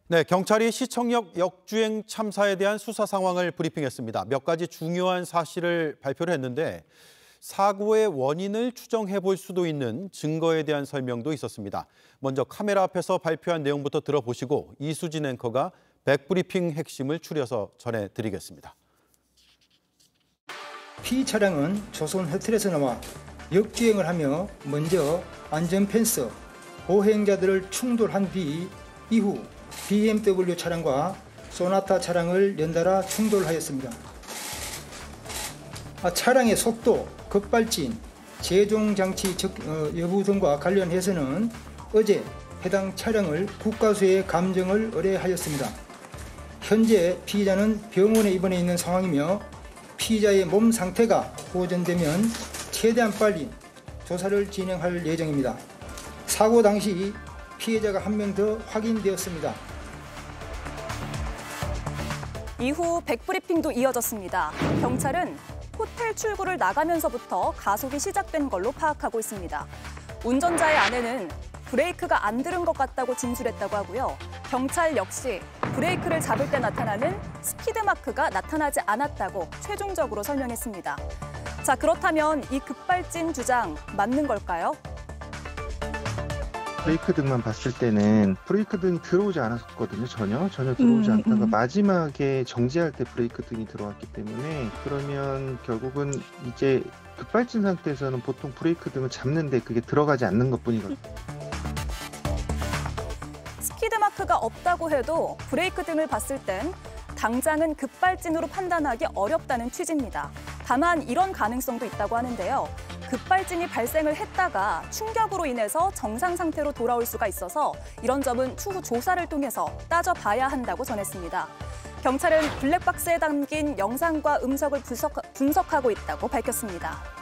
네, 경찰이 시청역 역주행 참사에 대한 수사 상황을 브리핑했습니다. 몇 가지 중요한 사실을 발표를 했는데 사고의 원인을 추정해 볼 수도 있는 증거에 대한 설명도 있었습니다. 먼저 카메라 앞에서 발표한 내용부터 들어보시고 이수진 앵커가 백브리핑 핵심을 추려서 전해드리겠습니다. 피의 차량은 조선 호텔에서 나와 역주행을 하며 먼저 안전펜스, 보행자들을 충돌한 뒤 이후 BMW 차량과 소나타 차량을 연달아 충돌하였습니다. 차량의 속도, 급발진, 제종장치 여부 등과 관련해서는 어제 해당 차량을 국과수에 감정을 의뢰하였습니다. 현재 피의자는 병원에 입원해 있는 상황이며 피의자의 몸 상태가 호전되면 최대한 빨리 조사를 진행할 예정입니다. 사고 당시 피해자가 한 명 더 확인되었습니다. 이후 백브리핑도 이어졌습니다. 경찰은 호텔 출구를 나가면서부터 가속이 시작된 걸로 파악하고 있습니다. 운전자의 아내는 브레이크가 안 들은 것 같다고 진술했다고 하고요. 경찰 역시 브레이크를 잡을 때 나타나는 스피드 마크가 나타나지 않았다고 최종적으로 설명했습니다. 자, 그렇다면 이 급발진 주장 맞는 걸까요? 브레이크 등만 봤을 때는 브레이크 등이 들어오지 않았거든요. 전혀 들어오지 않다가 마지막에 정지할 때 브레이크 등이 들어왔기 때문에 그러면 결국은 이제 급발진 상태에서는 보통 브레이크 등을 잡는데 그게 들어가지 않는 것뿐이거든요. 스피드 마크가 없다고 해도 브레이크 등을 봤을 땐 당장은 급발진으로 판단하기 어렵다는 취지입니다. 다만 이런 가능성도 있다고 하는데요. 급발진이 발생을 했다가 충격으로 인해서 정상 상태로 돌아올 수가 있어서 이런 점은 추후 조사를 통해서 따져봐야 한다고 전했습니다. 경찰은 블랙박스에 담긴 영상과 음성을 분석하고 있다고 밝혔습니다.